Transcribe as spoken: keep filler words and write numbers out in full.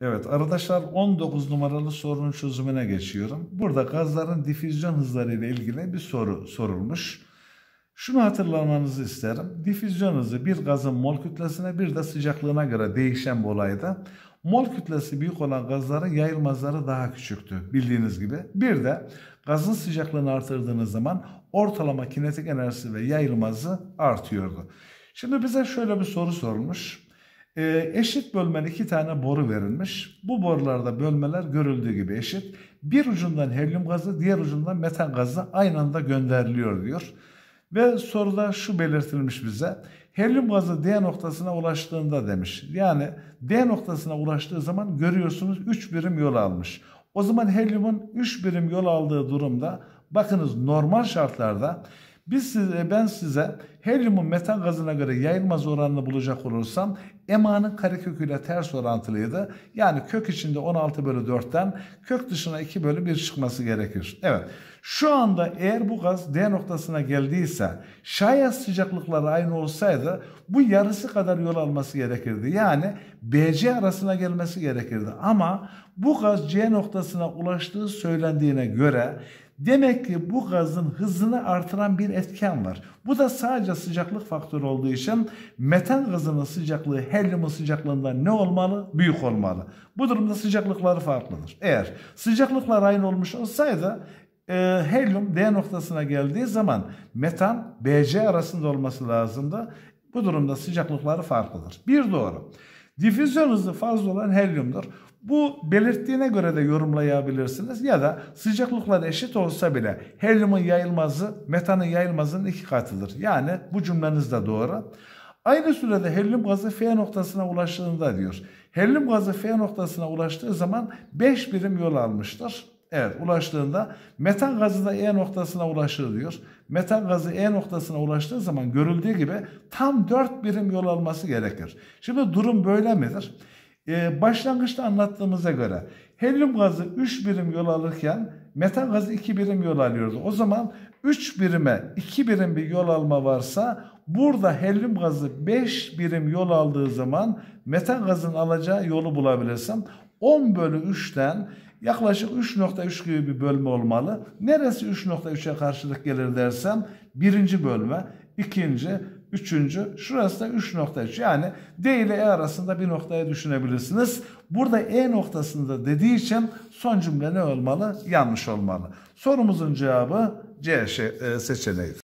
Evet arkadaşlar, on dokuz numaralı sorunun çözümüne geçiyorum. Burada gazların difüzyon hızları ile ilgili bir soru sorulmuş. Şunu hatırlamanızı isterim. Difüzyon hızı bir gazın mol kütlesine bir de sıcaklığına göre değişen bir olaydı. Mol kütlesi büyük olan gazların yayılma hızları daha küçüktü bildiğiniz gibi. Bir de gazın sıcaklığını artırdığınız zaman ortalama kinetik enerjisi ve yayılma hızı artıyordu. Şimdi bize şöyle bir soru sorulmuş. E, eşit bölmeli iki tane boru verilmiş. Bu borularda bölmeler görüldüğü gibi eşit. Bir ucundan helyum gazı, diğer ucundan metan gazı aynı anda gönderiliyor diyor. Ve soruda şu belirtilmiş bize. Helyum gazı D noktasına ulaştığında demiş. Yani D noktasına ulaştığı zaman görüyorsunuz üç birim yol almış. O zaman helyumun üç birim yol aldığı durumda bakınız normal şartlarda biz size, ben size helyumun metan gazına göre yayılmaz oranını bulacak olursam M A'nın kareköküyle ters orantılıydı. Yani kök içinde on altı bölü dörtten kök dışına iki bölü bir çıkması gerekir. Evet, şu anda eğer bu gaz D noktasına geldiyse şayet sıcaklıkları aynı olsaydı bu yarısı kadar yol alması gerekirdi. Yani B C arasına gelmesi gerekirdi. Ama bu gaz C noktasına ulaştığı söylendiğine göre demek ki bu gazın hızını artıran bir etken var. Bu da sadece sıcaklık faktörü olduğu için metan gazının sıcaklığı helyumun sıcaklığından ne olmalı? Büyük olmalı. Bu durumda sıcaklıkları farklıdır. Eğer sıcaklıklar aynı olmuş olsaydı e, helyum D noktasına geldiği zaman metan B C arasında olması lazımdı. Bu durumda sıcaklıkları farklıdır. Bir doğru. Difüzyon hızı fazla olan helyumdur. Bu belirttiğine göre de yorumlayabilirsiniz ya da sıcaklıklar eşit olsa bile helyumun yayılmazı metanın yayılmazının iki katıdır. Yani bu cümleniz de doğru. Aynı sürede helyum gazı F noktasına ulaştığında diyor. Helyum gazı F noktasına ulaştığı zaman beş birim yol almıştır. Evet, ulaştığında metan gazı da E noktasına ulaşır diyor. Metan gazı E noktasına ulaştığı zaman görüldüğü gibi tam dört birim yol alması gerekir. Şimdi durum böyle midir? Ee, başlangıçta anlattığımıza göre helyum gazı üç birim yol alırken metan gazı iki birim yol alıyordu. O zaman üç birime iki birim bir yol alma varsa burada helyum gazı beş birim yol aldığı zaman metan gazın alacağı yolu bulabilirsem on bölü üçten yaklaşık üç nokta üç gibi bir bölme olmalı. Neresi üç nokta üçe karşılık gelir dersem birinci bölme, ikinci, üçüncü, şurası da üç nokta üç. Yani D ile E arasında bir noktayı düşünebilirsiniz. Burada E noktasında dediği için son cümle ne olmalı? Yanlış olmalı. Sorumuzun cevabı C seçeneği.